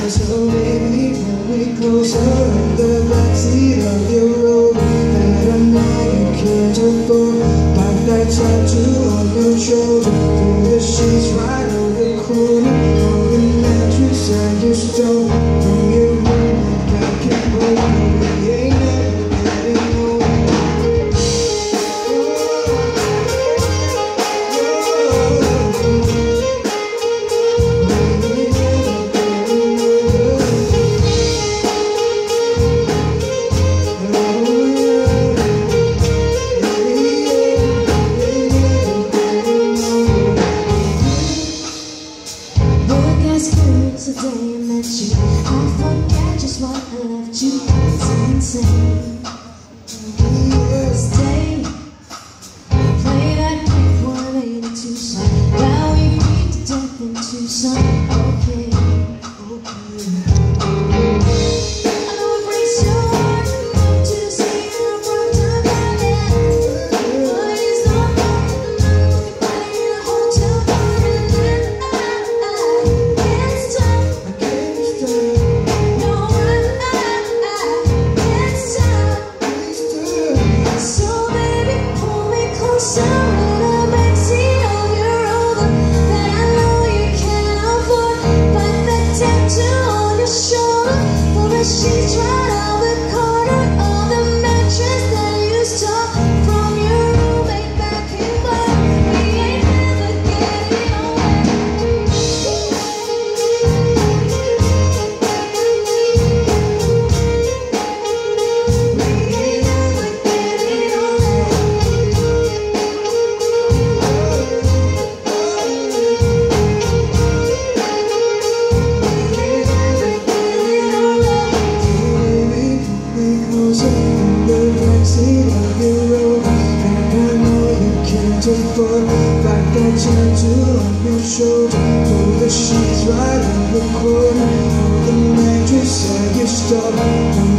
So baby, pull me closer in the backseat of your Rover that I know you can't afford. Like that tattoo on your shoulder, through the sheets right on the corner of the mattress that you stole from your room. Back and forth, we ain't never getting older. The day I met you, I forget just what I left you. It's insane. Stay, play that quick 182 song. Now we beat to death in Tucson. Okay, I know it breaks your heart to see your part-time ballad, but it's not right. I'm not in a hotel bar and then she's right out the corner of the mattress that you stole from your roommate back in March. We ain't never getting older. We ain't never getting like that tattoo on your shoulder, through the sheets right on the corner of the mattress that you stole from